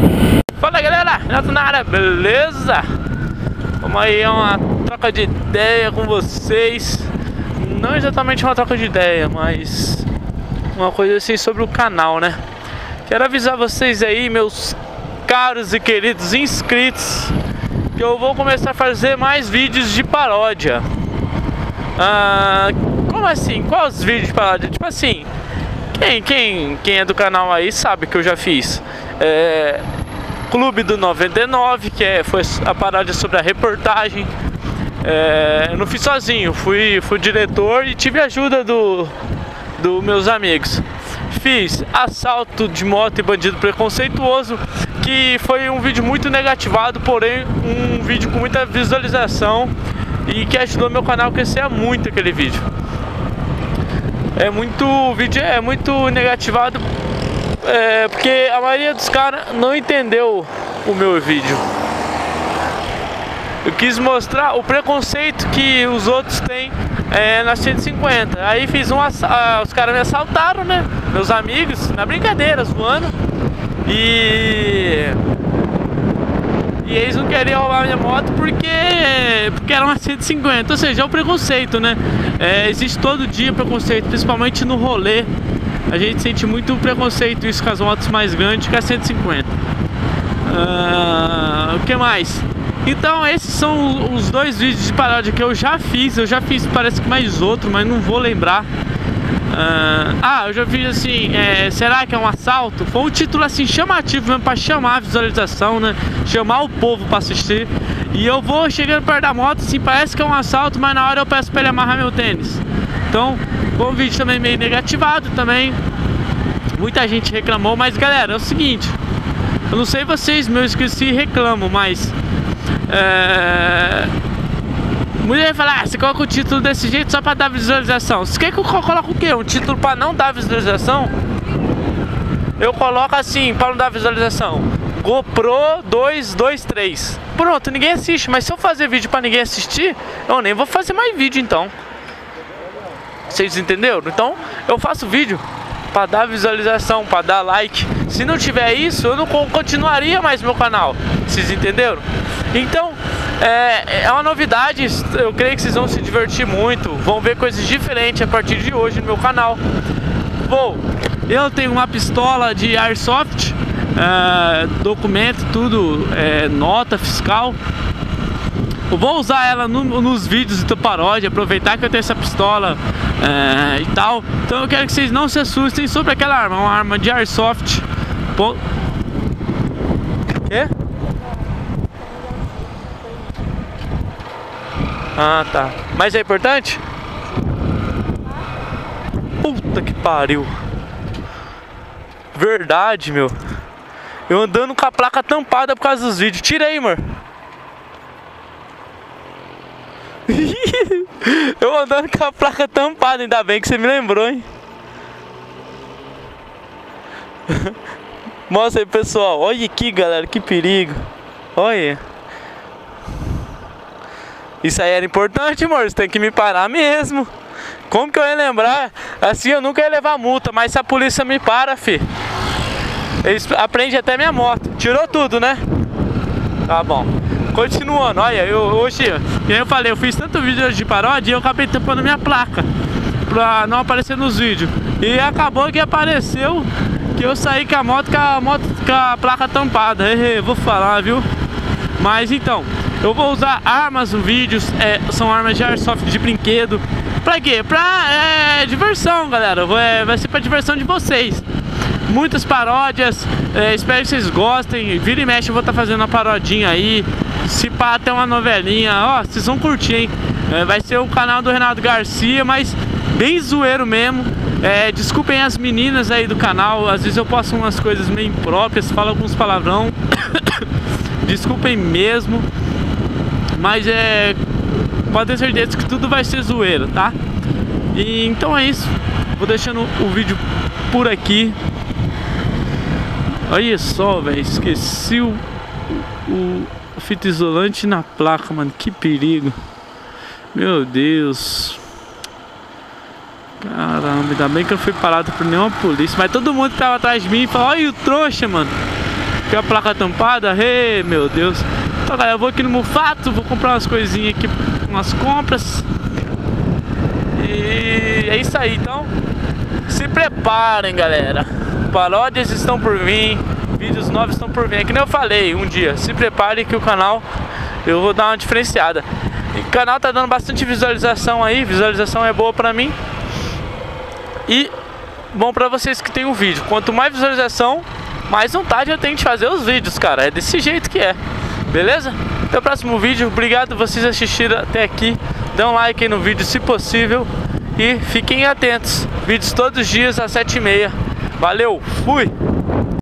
Fala galera, Renato na área, beleza? Vamos aí a uma troca de ideia com vocês. Não exatamente uma troca de ideia, mas uma coisa assim sobre o canal, né? Quero avisar vocês aí, meus caros e queridos inscritos, que eu vou começar a fazer mais vídeos de paródia. Como assim? Quais vídeos de paródia? Tipo assim, quem é do canal aí sabe que eu já fiz Clube do 99, que foi a paródia sobre a reportagem. Eu não fiz sozinho, fui diretor e tive ajuda dos meus amigos. Fiz assalto de moto e bandido preconceituoso, que foi um vídeo muito negativado, porém um vídeo com muita visualização e que ajudou meu canal a crescer muito. Aquele vídeo o vídeo é muito negativado, porque a maioria dos caras não entendeu o meu vídeo. Eu quis mostrar o preconceito que os outros têm na 150. Aí fiz os caras me assaltaram, né? Meus amigos, na brincadeira, zoando. E eles não queriam roubar minha moto porque era uma 150. Ou seja, é o preconceito, né? Existe todo dia preconceito, principalmente no rolê. A gente sente muito preconceito isso com as motos mais grandes que a 150. O que mais? Então esses são os dois vídeos de paródia que eu já fiz. Eu já fiz, parece que mais outro, mas não vou lembrar. Eu já fiz assim, será que é um assalto? Foi um título assim chamativo mesmo, pra chamar a visualização, né? Chamar o povo pra assistir. E eu vou chegando perto da moto, assim, parece que é um assalto, mas na hora eu peço pra ele amarrar meu tênis. Então, foi um vídeo também meio negativado também. Muita gente reclamou, mas galera, é o seguinte, eu não sei vocês, meus inscritos, se reclamam, mas muita gente fala, você coloca o título desse jeito só pra dar visualização. Você quer que eu coloque o quê? Um título pra não dar visualização? Eu coloco assim, pra não dar visualização, GoPro 223. Pronto, ninguém assiste. Mas se eu fazer vídeo pra ninguém assistir, eu nem vou fazer mais vídeo então. Vocês entenderam? Então eu faço vídeo pra dar visualização, pra dar like. Se não tiver isso, eu não continuaria mais meu canal. Vocês entenderam? Então é uma novidade. Eu creio que vocês vão se divertir muito, vão ver coisas diferentes a partir de hoje no meu canal. Eu tenho uma pistola de airsoft, documento, tudo, nota fiscal. Eu vou usar ela nos vídeos de paródia, aproveitar que eu tenho essa pistola e tal. Então eu quero que vocês não se assustem sobre aquela arma, uma arma de airsoft. Quê? Tá. Mas é importante? Puta que pariu. Verdade, meu. Eu andando com a placa tampada por causa dos vídeos. Tira aí, amor. Eu andando com a placa tampada. Ainda bem que você me lembrou, hein? Mostra aí, pessoal. Olha aqui, galera. Que perigo. Olha. Isso aí era importante, amor. Você tem que me parar mesmo. Como que eu ia lembrar? Assim eu nunca ia levar multa. Mas se a polícia me para, fi, eles aprendem até minha moto. Tirou tudo, né? Tá bom. Continuando, olha, hoje eu falei, eu fiz tanto vídeo de paródia e eu acabei tampando minha placa pra não aparecer nos vídeos. E acabou que apareceu que eu saí com a moto com a placa tampada. Vou falar, viu? Mas então, eu vou usar armas no vídeo, são armas de airsoft de brinquedo. Pra quê? Pra diversão, galera. Vai ser pra diversão de vocês. Muitas paródias, espero que vocês gostem. Vira e mexe eu vou estar fazendo uma parodinha aí. Se pá, até uma novelinha. Ó, vocês vão curtir, hein? Vai ser o canal do Renato Garcia, mas bem zoeiro mesmo. Desculpem as meninas aí do canal. Às vezes eu posto umas coisas meio impróprias, falo alguns palavrão. Desculpem mesmo. Mas pode ter certeza que tudo vai ser zoeiro, tá? E então é isso. Vou deixando o vídeo por aqui. Olha só, velho. Esqueci o fita isolante na placa, mano. Que perigo. Meu Deus. Caramba, ainda bem que eu não fui parado por nenhuma polícia. Mas todo mundo que tava atrás de mim falou: olha o trouxa, mano. Com a placa tampada, meu Deus. Então galera, eu vou aqui no Mufato, vou comprar umas coisinhas aqui, umas compras. E é isso aí, então se preparem galera, paródias estão por vir, vídeos novos estão por vir. É que nem eu falei um dia, se preparem que o canal eu vou dar uma diferenciada. E o canal tá dando bastante visualização aí, visualização é boa pra mim e bom pra vocês que tem um vídeo. Quanto mais visualização, mais vontade eu tenho de fazer os vídeos, cara. É desse jeito que é, beleza? Até o próximo vídeo, obrigado vocês assistiram até aqui. Dê um like aí no vídeo se possível e fiquem atentos, vídeos todos os dias às 7h30. Valeu, fui!